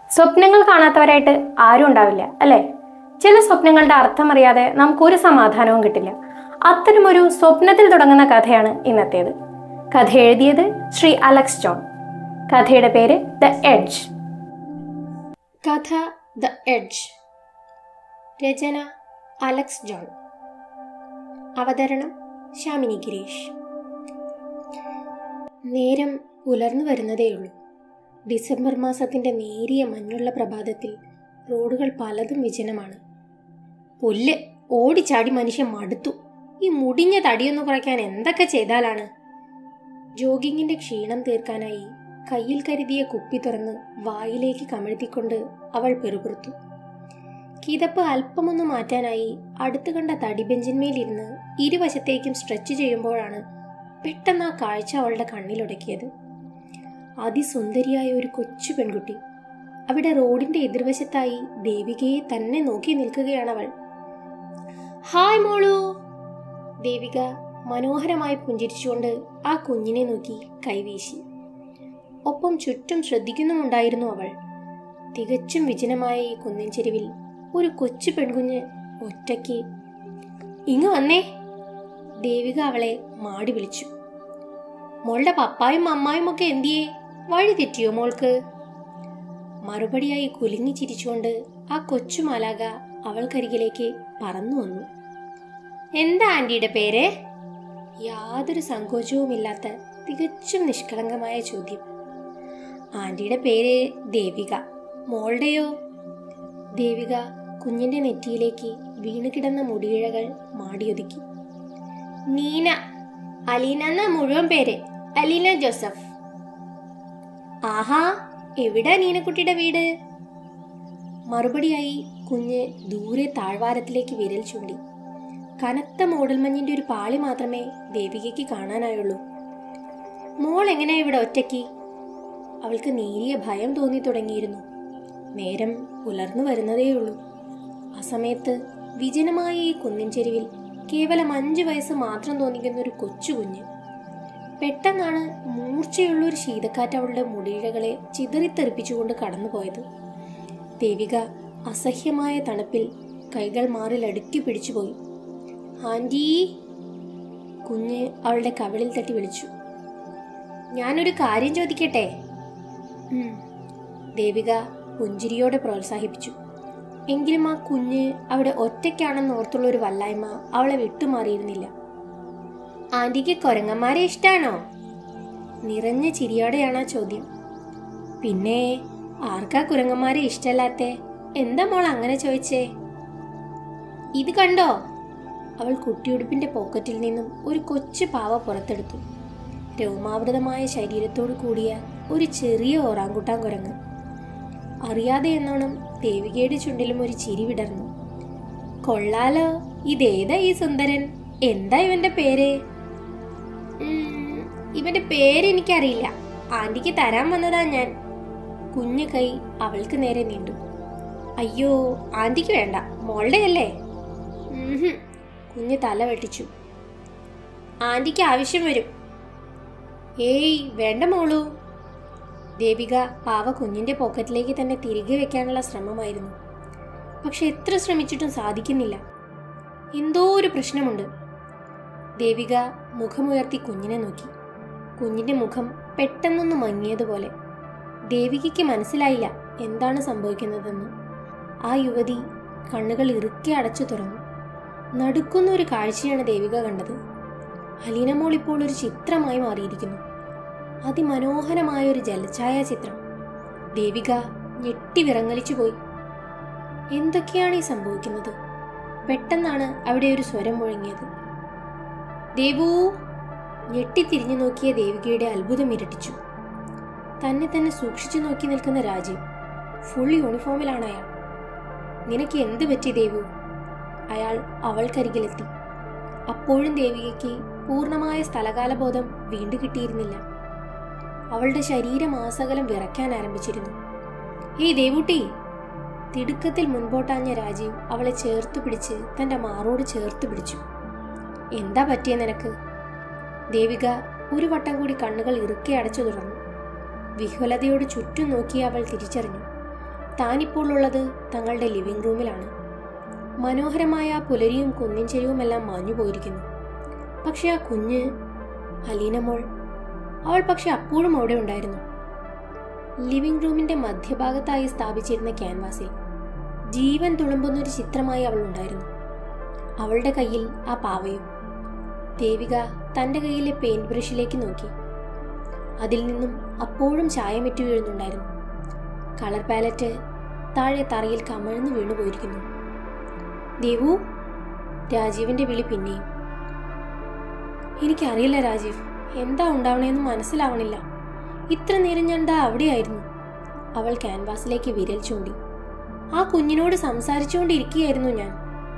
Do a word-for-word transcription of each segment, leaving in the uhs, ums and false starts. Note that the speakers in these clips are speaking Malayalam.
സ്വപ്നങ്ങൾ കാണാത്തവരായിട്ട് ആരും ഉണ്ടാവില്ല അല്ലേ? ചില സ്വപ്നങ്ങളുടെ അർത്ഥം അറിയാതെ നമുക്കൊരു സമാധാനവും കിട്ടില്ല. അത്തരമൊരു സ്വപ്നത്തിൽ തുടങ്ങുന്ന കഥയാണ് ഇന്നത്തേത്. കഥ എഴുതിയത് ശ്രീ അലക്സ് ജോൺ. കഥയുടെ പേര് ദ എഡ്ജ്. കഥ ദ എഡ്ജ്. രചന അലക്സ് ജോൺ. അവതരണം ശാമിനി ഗിരീഷ്. നേരം പുലർന്നു വരുന്നതേയുള്ളൂ. ഡിസംബർ മാസത്തിന്റെ നേരിയ മഞ്ഞുള്ള പ്രഭാതത്തിൽ റോഡുകൾ പലതും വിജനമാണ്. പുല്ല് ഓടിച്ചാടി മനുഷ്യൻ മടുത്തു. ഈ മുടിഞ്ഞ തടിയൊന്നു കുറയ്ക്കാൻ എന്തൊക്കെ ചെയ്താലാണ്? ജോഗിങ്ങിന്റെ ക്ഷീണം തീർക്കാനായി കയ്യിൽ കരുതിയ കുപ്പി തുറന്ന് വായിലേക്ക് കമഴ്ത്തിക്കൊണ്ട് അവൾ പെറുപുറത്തു. കിതപ്പ് അല്പമൊന്നു മാറ്റാനായി അടുത്തു കണ്ട തടിബെഞ്ചിന്മേലിരുന്ന് ഇരുവശത്തേക്കും സ്ട്രെച്ച് ചെയ്യുമ്പോഴാണ് പെട്ടെന്ന് ആ കാഴ്ച അവളുടെ കണ്ണിലുടക്കിയത്. അതിസുന്ദരിയായ ഒരു കൊച്ചു പെൺകുട്ടി അവിടെ റോഡിന്റെ എതിർവശത്തായി ദേവികയെ തന്നെ നോക്കി നിൽക്കുകയാണവൾ. ഹായ് മോളു. ദേവിക മനോഹരമായി പുഞ്ചിരിച്ചുകൊണ്ട് ആ കുഞ്ഞിനെ നോക്കി കൈവീശി. ഒപ്പം ചുറ്റും ശ്രദ്ധിക്കുന്നുമുണ്ടായിരുന്നു അവൾ. തികച്ചും വിജനമായ ഈ കുന്നിൻ ചെരുവിൽ ഒരു കൊച്ചു പെൺകുഞ്ഞ് ഒറ്റയ്ക്ക്. ഇങ്ങ് വന്നേ. ദേവിക അവളെ മാടി വിളിച്ചു. മോളുടെ പപ്പായും അമ്മായും ഒക്കെ എന്തിയേ? വഴി തെറ്റിയോ മോൾക്ക്? മറുപടിയായി കുലുങ്ങി ചിരിച്ചുകൊണ്ട് ആ കൊച്ചു മാലാക അവൾക്കരികിലേക്ക് പറന്നു വന്നു. എന്താ ആന്റിയുടെ പേര്? യാതൊരു സങ്കോചവുമില്ലാത്ത തികച്ചും നിഷ്കളങ്കമായ ചോദ്യം. ആന്റിയുടെ പേര് ദേവിക. മോളുടെയോ? ദേവിക കുഞ്ഞിന്റെ നെറ്റിയിലേക്ക് വീണുകിടന്ന മുടിയിഴകൾ മാടിയൊതുക്കി. നീന. അലീന എന്ന മുഴുവൻ പേര്. അലീന ജോസഫ്. ആഹാ, എവിടാ നീനക്കുട്ടിയുടെ വീട്? മറുപടിയായി കുഞ്ഞ് ദൂരെ താഴ്വാരത്തിലേക്ക് വിരൽ ചൂണ്ടി. കനത്ത മൂടൽമഞ്ഞിന്റെ ഒരു പാളി മാത്രമേ ദേവികയ്ക്ക് കാണാനായുള്ളൂ. മോൾ എങ്ങനെയാ ഇവിടെ ഒറ്റയ്ക്ക്? അവൾക്ക് നേരിയ ഭയം തോന്നി തുടങ്ങിയിരുന്നു. നേരം പുലർന്നു വരുന്നതേയുള്ളൂ. ആ സമയത്ത് വിജനമായ ഈ കുന്നിൻ ചെരുവിൽ കേവലം അഞ്ചു വയസ്സ് മാത്രം തോന്നിക്കുന്ന ഒരു കൊച്ചു കുഞ്ഞ്. പെട്ടെന്നാണ് മൂർച്ചയുള്ളൊരു ശീതക്കാറ്റ് അവളുടെ മുടിയിഴകളെ ചിതറിത്തെറിപ്പിച്ചുകൊണ്ട് കടന്നുപോയത്. ദേവിക അസഹ്യമായ തണുപ്പിൽ കൈകൾ മാറിൽ അടുക്കി പിടിച്ചുപോയി. ആന്റി. കുഞ്ഞ് അവളുടെ കവിളിൽ തട്ടി വിളിച്ചു. ഞാനൊരു കാര്യം ചോദിക്കട്ടെ? ദേവിക പുഞ്ചിരിയോടെ പ്രോത്സാഹിപ്പിച്ചു. എങ്കിലും ആ കുഞ്ഞ് അവിടെ ഒറ്റയ്ക്കാണെന്ന് ഓർത്തുള്ള ഒരു വല്ലായ്മ അവളെ വിട്ടുമാറിയിരുന്നില്ല. ആന്റിക്ക് കുരങ്ങന്മാരെ ഇഷ്ടാണോ? നിറഞ്ഞ ചിരിയോടെയാണ് ആ ചോദ്യം. പിന്നെ ആർക്കാ കുരങ്ങന്മാരെ ഇഷ്ടല്ലാത്തെ? എന്താ മോൾ അങ്ങനെ ചോദിച്ചേ? ഇത് കണ്ടോ? അവൾ കുട്ടിയുടുപ്പിന്റെ പോക്കറ്റിൽ നിന്നും ഒരു കൊച്ചു പാവ പുറത്തെടുത്തു. രോമാവൃതമായ ശരീരത്തോടു കൂടിയ ഒരു ചെറിയ ഓറാങ്കുട്ടാൻ കുരങ്ങ്. അറിയാതെ എന്നോണം ദേവികയുടെ ചുണ്ടിലും ഒരു ചിരി വിടർന്നു. കൊള്ളാലോ, ഇതേതാ ഈ സുന്ദരൻ? എന്താ ഇവന്റെ പേര്? ഇവന്റെ പേര് എനിക്കറിയില്ല. ആന്റിക്ക് തരാൻ വന്നതാ ഞാൻ. കുഞ്ഞു കൈ അവൾക്ക് നേരെ നീണ്ടു. അയ്യോ, ആന്റിക്ക് വേണ്ട, മോളുടെ അല്ലേ? കുഞ്ഞ് തല വെട്ടിച്ചു. ആന്റിക്ക് ആവശ്യം വരും. ഏയ് വേണ്ട മോളൂ. ദേവിക പാവ കുഞ്ഞിന്റെ പോക്കറ്റിലേക്ക് തന്നെ തിരികെ വെക്കാനുള്ള ശ്രമമായിരുന്നു. പക്ഷെ എത്ര ശ്രമിച്ചിട്ടും സാധിക്കുന്നില്ല. എന്തോ ഒരു പ്രശ്നമുണ്ട്. ദേവിക മുഖമുയർത്തി കുഞ്ഞിനെ നോക്കി. കുഞ്ഞിന്റെ മുഖം പെട്ടെന്നൊന്ന് മങ്ങിയതുപോലെ. ദേവികയ്ക്ക് മനസ്സിലായില്ല എന്താണ് സംഭവിക്കുന്നതെന്ന്. ആ യുവതി കണ്ണുകൾ ഇറുക്കി അടച്ചു തുറന്നു. നടുക്കുന്ന ഒരു കാഴ്ചയാണ് ദേവിക കണ്ടത്. അലീന മോൾ ഇപ്പോൾ ഒരു ചിത്രമായി മാറിയിരിക്കുന്നു. അതിമനോഹരമായ ഒരു ജലഛായ ചിത്രം. ദേവിക ഞെട്ടി വിറങ്ങലിച്ചു പോയി. എന്തൊക്കെയാണ് ഈ സംഭവിക്കുന്നത്? പെട്ടെന്നാണ് അവിടെ ഒരു സ്വരം മുഴങ്ങിയത്. ദേവൂ. ഞെട്ടിത്തിരിഞ്ഞു നോക്കിയ ദേവികയുടെ അത്ഭുതം ഇരട്ടിച്ചു. തന്നെ തന്നെ സൂക്ഷിച്ചു നോക്കി നിൽക്കുന്ന രാജീവ്. ഫുൾ യൂണിഫോമിലാണ് അയാൾ. നിനക്ക് എന്ത് പറ്റി ദേവു? അയാൾ അവൾക്കരികിലെത്തി. അപ്പോഴും ദേവികയ്ക്ക് പൂർണ്ണമായ സ്ഥലകാലബോധം വീണ്ടു കിട്ടിയിരുന്നില്ല. അവളുടെ ശരീരം ആസകലം വിറയ്ക്കാൻ ആരംഭിച്ചിരുന്നു. ഏയ് ദേവൂട്ടി. തിടുക്കത്തിൽ മുൻപോട്ടാഞ്ഞ രാജീവ് അവളെ ചേർത്ത് പിടിച്ച് തന്റെ മാറോട് ചേർത്ത് പിടിച്ചു. എന്താ പറ്റിയ നിനക്ക്? ദേവിക ഒരു വട്ടം കൂടി കണ്ണുകൾ ഇറുക്കെ അടച്ചു തുറന്നു. വിഹ്വലതയോട് ചുറ്റും നോക്കി അവൾ തിരിച്ചറിഞ്ഞു. താനിപ്പോൾ ഉള്ളത് തങ്ങളുടെ ലിവിംഗ് റൂമിലാണ്. മനോഹരമായ പുലരിയും കുന്നിൻ ചെരിവുമെല്ലാം മാഞ്ഞു പോയിരിക്കുന്നു. പക്ഷെ ആ കുഞ്ഞ് അലീന മോൾ, അവൾ പക്ഷെ അപ്പോഴും അവിടെ ഉണ്ടായിരുന്നു. ലിവിംഗ് റൂമിന്റെ മധ്യഭാഗത്തായി സ്ഥാപിച്ചിരുന്ന ക്യാൻവാസിൽ ജീവൻ തുളുമ്പുന്നൊരു ചിത്രമായി അവൾ ഉണ്ടായിരുന്നു. അവളുടെ കയ്യിൽ ആ പാവയും. ദേവിക തൻ്റെ കയ്യിലെ പെയിന്റ് ബ്രഷിലേക്ക് നോക്കി. അതിൽ നിന്നും അപ്പോഴും ചായമിറ്റു വീഴുന്നുണ്ടായിരുന്നു. കളർ പാലറ്റ് താഴെ തറയിൽ കമഴ്ന്നു വീണു പോയിരിക്കുന്നു. ദേവു, രാജീവിന്റെ വിളി പിന്നെയും. എനിക്കറിയില്ല രാജീവ്, എന്താ ഉണ്ടാവണേന്ന് മനസ്സിലാവണില്ല. ഇത്ര നേരം ഞാൻ ദാ അവിടെയായിരുന്നു. അവൾ ക്യാൻവാസിലേക്ക് വിരൽ ചൂണ്ടി. ആ കുഞ്ഞിനോട് സംസാരിച്ചുകൊണ്ടിരിക്കുകയായിരുന്നു ഞാൻ.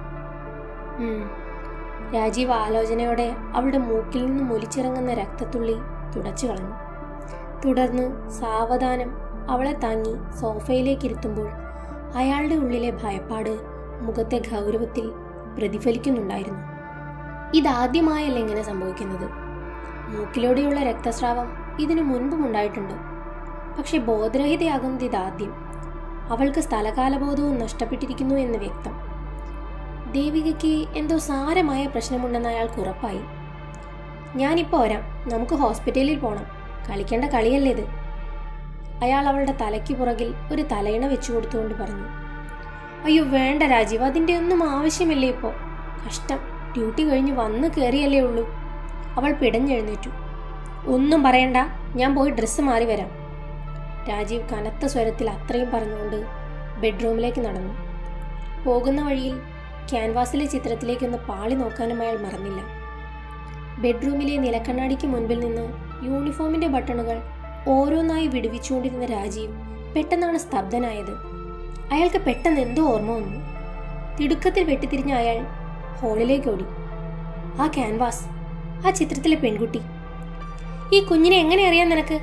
രാജീവ് ആലോചനയോടെ അവളുടെ മൂക്കിൽ നിന്നും ഒലിച്ചിറങ്ങുന്ന രക്തത്തുള്ളി തുടച്ചു കളഞ്ഞു. തുടർന്ന് സാവധാനം അവളെ താങ്ങി സോഫയിലേക്ക് ഇരുത്തുമ്പോൾ അയാളുടെ ഉള്ളിലെ ഭയപ്പാട് മുഖത്തെ ഗൗരവത്തിൽ പ്രതിഫലിക്കുന്നുണ്ടായിരുന്നു. ഇതാദ്യമായല്ല ഇങ്ങനെ സംഭവിക്കുന്നത്. മൂക്കിലൂടെയുള്ള രക്തസ്രാവം ഇതിനു മുൻപും ഉണ്ടായിട്ടുണ്ട്. പക്ഷെ ബോധരഹിതയാകുന്നത് ഇതാദ്യം. അവൾക്ക് സ്ഥലകാലബോധവും നഷ്ടപ്പെട്ടിരിക്കുന്നു എന്ന് വ്യക്തം. ദേവികയ്ക്ക് എന്തോ സാരമായ പ്രശ്നമുണ്ടെന്ന് അയാൾക്ക് ഉറപ്പായി. ഞാനിപ്പോൾ വരാം, നമുക്ക് ഹോസ്പിറ്റലിൽ പോകണം. കളിക്കേണ്ട കളിയല്ലേ ഇത്? അയാൾ അവളുടെ തലയ്ക്ക് പുറകിൽ ഒരു തലയിണ വെച്ചു കൊടുത്തുകൊണ്ട് പറഞ്ഞു. അയ്യോ വേണ്ട രാജീവ്, അതിൻ്റെ ഒന്നും ആവശ്യമില്ലേ ഇപ്പോൾ. കഷ്ടം, ഡ്യൂട്ടി കഴിഞ്ഞ് വന്ന് കയറിയല്ലേ ഉള്ളൂ. അവൾ പിടഞ്ഞെഴുന്നേറ്റു. ഒന്നും പറയണ്ട, ഞാൻ പോയി ഡ്രസ്സ് മാറി വരാം. രാജീവ് കനത്ത സ്വരത്തിൽ അത്രയും പറഞ്ഞുകൊണ്ട് ബെഡ്റൂമിലേക്ക് നടന്നു. പോകുന്ന വഴിയിൽ ക്യാൻവാസിലെ ചിത്രത്തിലേക്കൊന്ന് പാളി നോക്കാനും അയാൾ മറന്നില്ല. ബെഡ്റൂമിലെ നിലക്കണ്ണാടിക്ക് മുൻപിൽ നിന്ന് യൂണിഫോമിന്റെ ബട്ടണുകൾ ഓരോന്നായി വിടുവിച്ചുകൊണ്ടിരുന്ന രാജീവ് പെട്ടെന്നാണ് സ്തബ്ധനായത്. അയാൾക്ക് പെട്ടെന്ന് എന്തോ ഓർമ്മ വന്നു. തിടുക്കത്തിൽ വെട്ടിത്തിരിഞ്ഞ അയാൾ ഹാളിലേക്ക് ഓടി. ആ ക്യാൻവാസ്, ആ ചിത്രത്തിലെ പെൺകുട്ടി, ഈ കുഞ്ഞിനെ എങ്ങനെ അറിയാൻ നിനക്ക്?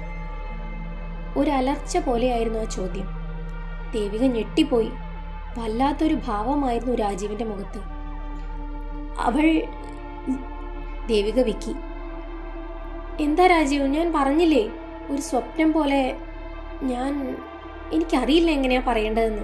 ഒരു അലർച്ച പോലെയായിരുന്നു ആ ചോദ്യം. ദേവിക ഞെട്ടിപ്പോയി. വല്ലാത്തൊരു ഭാവമായിരുന്നു രാജീവിന്റെ മുഖത്ത്. അവൾ ദേവിക വിക്കി. എന്താ രാജീവ്, ഞാൻ പറഞ്ഞില്ലേ, ഒരു സ്വപ്നം പോലെ. ഞാൻ എനിക്കറിയില്ല എങ്ങനെയാ പറയേണ്ടതെന്ന്.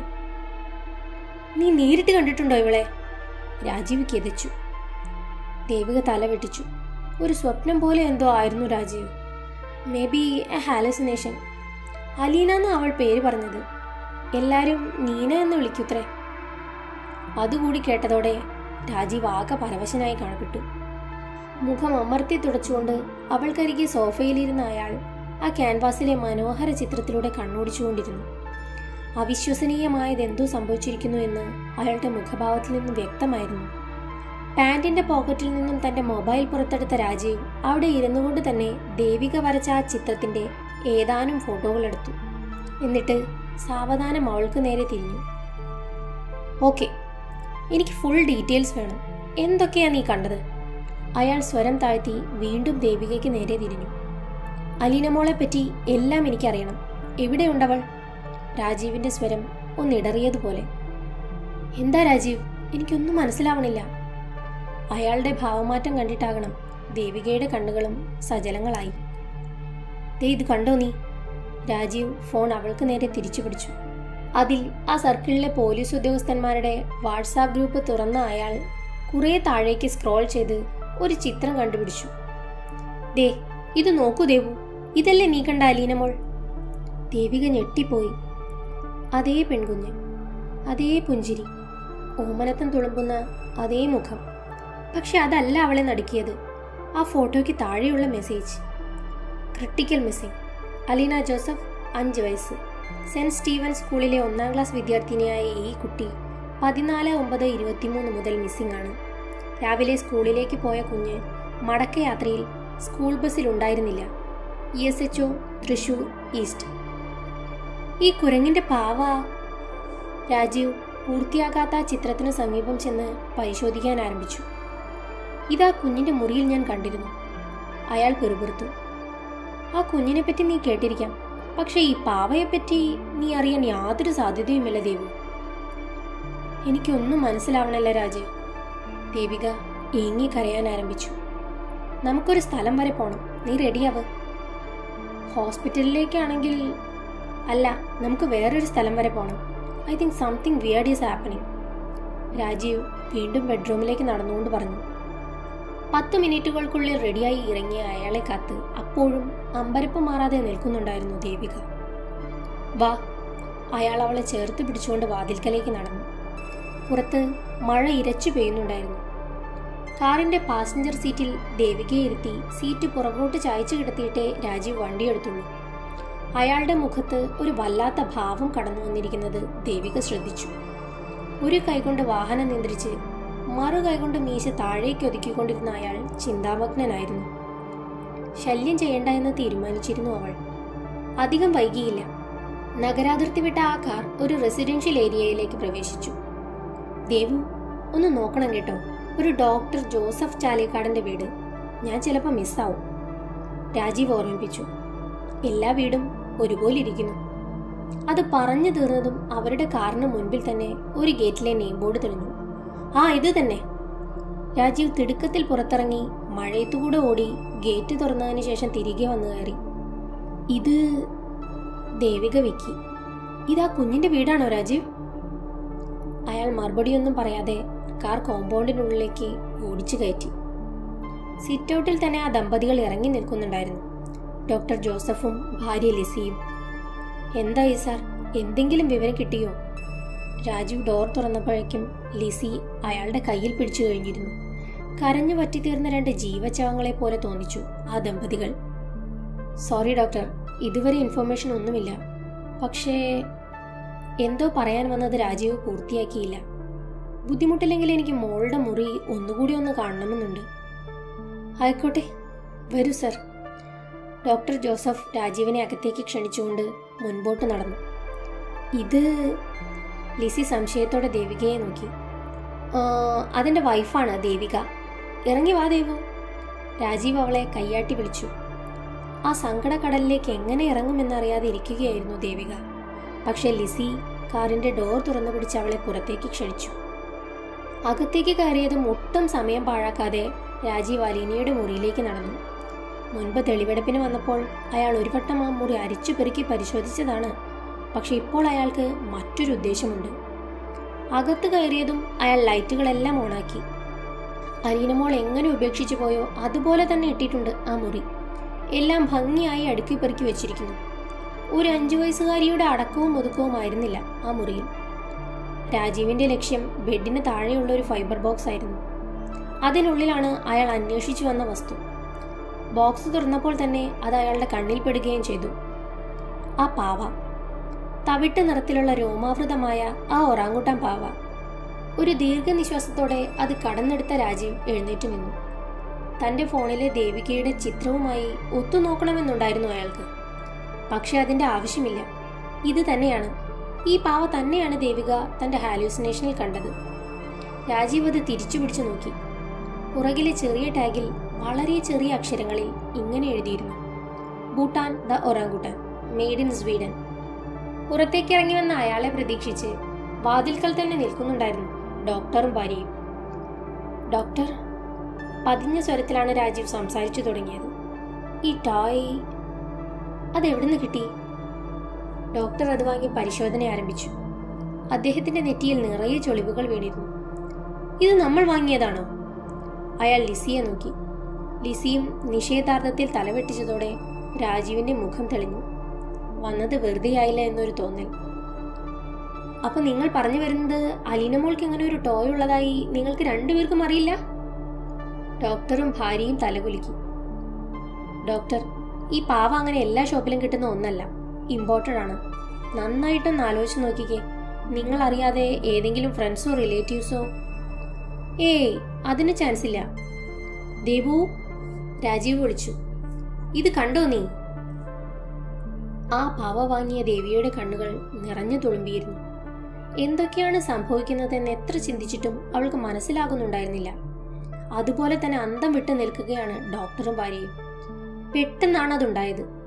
നീ നേരിട്ട് കണ്ടിട്ടുണ്ടോ ഇവളെ? രാജീവ് കിതച്ചു. ദേവിക തല വെട്ടിച്ചു. ഒരു സ്വപ്നം പോലെ എന്തോ ആയിരുന്നു Rajeev. Maybe a hallucination. Alina എന്ന് അവൾ പേര് പറഞ്ഞത്. എല്ലാരും നീന എന്ന് വിളിക്കൂത്രേ. അതുകൂടി കേട്ടതോടെ രാജീവ് ആകെ പരവശനായി കാണപ്പെട്ടു. മുഖം അമർത്തി തുടച്ചുകൊണ്ട് അവൾക്കരികെ സോഫയിലിരുന്ന അയാൾ ആ ക്യാൻവാസിലെ മനോഹര ചിത്രത്തിലൂടെ കണ്ണോടിച്ചുകൊണ്ടിരുന്നു. അവിശ്വസനീയമായതെന്തോ സംഭവിച്ചിരിക്കുന്നു എന്ന് അയാളുടെ മുഖഭാവത്തിൽ നിന്നും വ്യക്തമായിരുന്നു. പാന്റിന്റെ പോക്കറ്റിൽ നിന്നും തന്റെ മൊബൈൽ പുറത്തെടുത്ത രാജീവ് അവിടെ ഇരുന്നുകൊണ്ട് തന്നെ ദേവിക വരച്ച ആ ചിത്രത്തിന്റെ ഏതാനും ഫോട്ടോകൾ എടുത്തു. എന്നിട്ട് സാവധാനം അവൾക്ക് നേരെ തിരിഞ്ഞു. ഓക്കെ, എനിക്ക് ഫുൾ ഡീറ്റെയിൽസ് വേണം. എന്തൊക്കെയാ നീ കണ്ടത്? അയാൾ സ്വരം താഴ്ത്തി വീണ്ടും ദേവികയ്ക്ക് നേരെ തിരിഞ്ഞു. അലീന മോളെ പറ്റി എല്ലാം എനിക്കറിയണം. എവിടെയുണ്ടവൾ? രാജീവിന്റെ സ്വരം ഒന്നിടറിയതുപോലെ. എന്താ രാജീവ്, എനിക്കൊന്നും മനസ്സിലാവണില്ല. അയാളുടെ ഭാവമാറ്റം കണ്ടിട്ടാകണം ദേവികയുടെ കണ്ണുകളും സജലങ്ങളായി. ദേ ഇത് കണ്ടോ നീ? രാജീവ് ഫോൺ അവൾക്ക് നേരെ തിരിച്ചു പിടിച്ചു. അതിൽ ആ സർക്കിളിലെ പോലീസ് ഉദ്യോഗസ്ഥന്മാരുടെ വാട്സാപ്പ് ഗ്രൂപ്പ് തുറന്ന അയാൾ കുറെ താഴേക്ക് സ്ക്രോൾ ചെയ്ത് ഒരു ചിത്രം കണ്ടുപിടിച്ചു. ദേ ഇത് നോക്കൂ ദേവു, ഇതല്ലേ നീ കണ്ട അലീന മോൾ? ദേവിക ഞെട്ടിപ്പോയി. അതേ പെൺകുഞ്ഞ്, അതേ പുഞ്ചിരി, ഓമനത്തം തുളുമ്പുന്ന അതേ മുഖം. പക്ഷെ അതല്ല അവളെ നടുക്കിയത്. ആ ഫോട്ടോയ്ക്ക് താഴെയുള്ള message: critical missing. Alina Joseph, അഞ്ച് വയസ്സ്, സെന്റ് സ്റ്റീവൻ സ്കൂളിലെ ഒന്നാം ക്ലാസ് വിദ്യാർത്ഥിനിയായ ഈ കുട്ടി പതിനാല് ഒമ്പത് ഇരുപത്തിമൂന്ന് മുതൽ മിസ്സിംഗ് ആണ്. രാവിലെ സ്കൂളിലേക്ക് പോയ കുഞ്ഞ് മടക്കയാത്രയിൽ സ്കൂൾ ബസ്സിൽ ഉണ്ടായിരുന്നില്ല. E S H O Thrissur east. ഈ കുരങ്ങിന്റെ പാവ. രാജീവ് പൂർത്തിയാകാത്ത ചിത്രത്തിന് സമീപം ചെന്ന് പരിശോധിക്കാൻ ആരംഭിച്ചു. ഇതാ കുഞ്ഞിന്റെ മുറിയിൽ ഞാൻ കണ്ടിരുന്നു. അയാൾ പിറുപിറുത്തു. ആ കുഞ്ഞിനെ പറ്റി നീ കേട്ടിരിക്കാം, പക്ഷെ ഈ പാവയെപ്പറ്റി നീ അറിയാൻ യാതൊരു സാധ്യതയുമില്ല ദേവു. എനിക്കൊന്നും മനസ്സിലാവണല്ല രാജീവ്. ദേവിക ഏങ്ങി കരയാൻ ആരംഭിച്ചു. നമുക്കൊരു സ്ഥലം വരെ പോണം, നീ റെഡിയാവ്. ഹോസ്പിറ്റലിലേക്കാണെങ്കിൽ അല്ല, നമുക്ക് വേറൊരു സ്ഥലം വരെ പോണം. I think something weird is happening. Rajeev വീണ്ടും ബെഡ്റൂമിലേക്ക് നടന്നുകൊണ്ട് പറഞ്ഞു. പത്ത് മിനിറ്റുകൾക്കുള്ളിൽ റെഡിയായി ഇറങ്ങിയ അയാളെ കാത്ത് അപ്പോഴും അമ്പരപ്പ് മാറാതെ നിൽക്കുന്നുണ്ടായിരുന്നു ദേവിക. വാ. അയാൾ അവളെ ചേർത്ത് പിടിച്ചുകൊണ്ട് വാതിൽക്കലേക്ക് നടന്നു. പുറത്ത് മഴ ഇരച്ചു പെയ്യുന്നുണ്ടായിരുന്നു. കാറിന്റെ പാസഞ്ചർ സീറ്റിൽ ദേവികയെ ഇരുത്തി സീറ്റ് പുറകോട്ട് ചായച്ചു കിടത്തിയിട്ടേ രാജീവ് വണ്ടിയെടുത്തുള്ളൂ. അയാളുടെ മുഖത്ത് ഒരു വല്ലാത്ത ഭാവം കടന്നു വന്നിരിക്കുന്നത് ദേവിക ശ്രദ്ധിച്ചു. ഒരു കൈകൊണ്ട് വാഹനം നിയന്ത്രിച്ച് മറു കൈകൊണ്ട് മീശ താഴേക്ക് ഒതുക്കിക്കൊണ്ടിരുന്ന അയാൾ ചിന്താമഗ്നനായിരുന്നു. ശല്യം ചെയ്യണ്ട എന്ന് തീരുമാനിച്ചിരുന്നു അവൾ. അധികം വൈകിയില്ല. നഗരാതിർത്തി വിട്ട ആ കാർ ഒരു റെസിഡൻഷ്യൽ ഏരിയയിലേക്ക് പ്രവേശിച്ചു. ദേവു, ഒന്ന് നോക്കണം കേട്ടോ, ഒരു ഡോക്ടർ ജോസഫ് ചാലേക്കാടന്റെ വീട്. ഞാൻ ചിലപ്പോൾ മിസ്സാവും, രാജീവ് ഓർമ്മിപ്പിച്ചു. എല്ലാ വീടും ഒരുപോലെ ഇരിക്കുന്നു. അത് പറഞ്ഞു തീർന്നതും അവരുടെ കാറിന് മുൻപിൽ തന്നെ ഒരു ഗേറ്റിലെ നെയിം ബോർഡ് തെളിഞ്ഞു. ആ, ഇത് തന്നെ. രാജീവ് തിടുക്കത്തിൽ പുറത്തിറങ്ങി മഴയത്തുകൂടെ ഓടി ഗേറ്റ് തുറന്നതിന് ശേഷം തിരികെ വന്നു കയറി. ഇത് ദേവിക വിക്കി. ഇതാ കുഞ്ഞിന്റെ വീടാണോ രാജീവ്? അയാൾ മറുപടിയൊന്നും പറയാതെ കാർ കോമ്പൗണ്ടിനുള്ളിലേക്ക് ഓടിച്ചു കയറ്റി. സിറ്റ് ഔട്ടിൽ തന്നെ ആ ദമ്പതികൾ ഇറങ്ങി നിൽക്കുന്നുണ്ടായിരുന്നു. ഡോക്ടർ ജോസഫും ഭാര്യ ലിസിയും. എന്തായി സാർ, എന്തെങ്കിലും വിവരം കിട്ടിയോ? രാജീവ് ഡോർ തുറന്നപ്പോഴേക്കും ലിസി അയാളുടെ കയ്യിൽ പിടിച്ചു കഴിഞ്ഞിരുന്നു. കരഞ്ഞു വറ്റിത്തീർന്ന രണ്ട് ജീവച്ചവങ്ങളെ പോലെ തോന്നിച്ചു ആ ദമ്പതികൾ. സോറി ഡോക്ടർ, ഇതുവരെ ഇൻഫർമേഷൻ ഒന്നുമില്ല. പക്ഷേ എന്തോ പറയാൻ വന്നത് രാജീവ് പൂർത്തിയാക്കിയില്ല. ബുദ്ധിമുട്ടില്ലെങ്കിൽ എനിക്ക് മോളുടെ മുറി ഒന്നുകൂടി ഒന്ന് കാണണമെന്നുണ്ട്. ആയിക്കോട്ടെ, വരൂ സർ. ഡോക്ടർ ജോസഫ് രാജീവിനെ അകത്തേക്ക് ക്ഷണിച്ചുകൊണ്ട് മുൻപോട്ട് നടന്നു. ഇത് ലിസി സംശയത്തോടെ ദേവികയെ നോക്കി. അതിൻ്റെ വൈഫാണ് ദേവിക. ഇറങ്ങി വാ ദേവു. രാജീവ് അവളെ കയ്യാട്ടി വിളിച്ചു. ആ സങ്കടക്കടലിലേക്ക് എങ്ങനെ ഇറങ്ങുമെന്നറിയാതെ ഇരിക്കുകയായിരുന്നു ദേവിക. പക്ഷെ ലിസി കാറിന്റെ ഡോർ തുറന്നു പിടിച്ച് അവളെ പുറത്തേക്ക് ക്ഷണിച്ചു. അകത്തേക്ക് കയറിയതും ഒട്ടും സമയം പാഴാക്കാതെ രാജീവ് അലീനയുടെ മുറിയിലേക്ക് നടന്നു. മുൻപ് തെളിവെടുപ്പിന് വന്നപ്പോൾ അയാൾ ഒരു വട്ടം ആ മുറി അരിച്ചു പെറുക്കി പരിശോധിച്ചതാണ്. പക്ഷെ ഇപ്പോൾ അയാൾക്ക് മറ്റൊരു ഉദ്ദേശമുണ്ട്. അകത്ത് കയറിയതും അയാൾ ലൈറ്റുകളെല്ലാം ഓണാക്കി. അലീനമോൾ എങ്ങനെ ഉപേക്ഷിച്ചു പോയോ അതുപോലെ തന്നെ ഇട്ടിട്ടുണ്ട് ആ മുറി. എല്ലാം ഭംഗിയായി അടുക്കി പെറുക്കി വെച്ചിരിക്കുന്നു. ഒരു അഞ്ചു വയസ്സുകാരിയുടെ അടക്കവും ഒതുക്കവും ആയിരുന്നില്ല ആ മുറിയിൽ. രാജീവിന്റെ ലക്ഷ്യം ബെഡിന് താഴെയുള്ള ഒരു ഫൈബർ ബോക്സ് ആയിരുന്നു. അതിനുള്ളിലാണ് അയാൾ അന്വേഷിച്ചു വന്ന വസ്തു. ബോക്സ് തുറന്നപ്പോൾ തന്നെ അത് അയാളുടെ കണ്ണിൽ പെടുകയും ചെയ്തു. ആ പാവ, തവിട്ട് നിറത്തിലുള്ള രോമാവൃതമായ ആ ഒറാങ്കുട്ടാൻ പാവ. ഒരു ദീർഘനിശ്വാസത്തോടെ അത് കടന്നെടുത്ത രാജീവ് എഴുന്നേറ്റ് നിന്നു. തന്റെ ഫോണിലെ ദേവികയുടെ ചിത്രവുമായി ഒത്തുനോക്കണമെന്നുണ്ടായിരുന്നു അയാൾക്ക്. പക്ഷെ അതിന്റെ ആവശ്യമില്ല. ഇത് തന്നെയാണ്, ഈ പാവ തന്നെയാണ് ദേവിക തന്റെ ഹാലൂസിനേഷനിൽ കണ്ടത്. രാജീവ് അത് തിരിച്ചു പിടിച്ചു നോക്കി. പുറകിലെ ചെറിയ ടാഗിൽ വളരെ ചെറിയ അക്ഷരങ്ങളിൽ ഇങ്ങനെ എഴുതിയിരുന്നു: Bhutan the orangutan, made in Sweden. പുറത്തേക്ക് ഇറങ്ങി വന്ന അയാളെ പ്രതീക്ഷിച്ച് വാതിൽക്കൽ തന്നെ നിൽക്കുന്നുണ്ടായിരുന്നു ഡോക്ടറും ഭാര്യയും. ഡോക്ടർ, പതിഞ്ഞ സ്വരത്തിലാണ് രാജീവ് സംസാരിച്ചു തുടങ്ങിയത്. ഈ ടോയ് അതെവിടുന്ന് കിട്ടി? ഡോക്ടർ അത് വാങ്ങി പരിശോധന ആരംഭിച്ചു. അദ്ദേഹത്തിന്റെ നെറ്റിയിൽ നിറയെ ചൊളിവുകൾ വീണിരുന്നു. ഇത് നമ്മൾ വാങ്ങിയതാണോ? അയാൾ ലിസിയെ നോക്കി. ലിസിയും നിഷേധാർത്ഥത്തിൽ തലവെട്ടിച്ചതോടെ രാജീവിന്റെ മുഖം തെളിഞ്ഞു. വന്നത് വെറുതെയായില്ല എന്നൊരു തോന്നൽ. അപ്പൊ നിങ്ങൾ പറഞ്ഞു വരുന്നത് അലീനമോൾക്ക് ഇങ്ങനെ ഒരു ടോയ് ഉള്ളതായി നിങ്ങൾക്ക് രണ്ടുപേർക്കും അറിയില്ല? ഡോക്ടറും ഭാര്യയും തലകുലുക്കി. ഡോക്ടർ, ഈ പാവ അങ്ങനെ എല്ലാ ഷോപ്പിലും കിട്ടുന്ന ഒന്നല്ല, ഇമ്പോർട്ടഡ് ആണ്. നന്നായിട്ടൊന്ന് ആലോചിച്ച് നോക്കിക്കേ. നിങ്ങൾ അറിയാതെ ഏതെങ്കിലും ഫ്രണ്ട്സോ റിലേറ്റീവ്സോ? ഏയ്, അതിന് ചാൻസ് ഇല്ല. ദേവു, രാജീവ് വിളിച്ചു. ഇത് കണ്ടോ നീ? ആ പാവ വാങ്ങിയ ദേവിയുടെ കണ്ണുകൾ നിറഞ്ഞു തുളുമ്പിയിരുന്നു. എന്തൊക്കെയാണ് സംഭവിക്കുന്നതെന്ന് എത്ര ചിന്തിച്ചിട്ടും അവൾക്ക് മനസ്സിലാകുന്നുണ്ടായിരുന്നില്ല. അതുപോലെ തന്നെ അന്തം വിട്ടു നിൽക്കുകയാണ് ഡോക്ടറും ഭാര്യയും. പെട്ടെന്നാണ് അതുണ്ടായത്.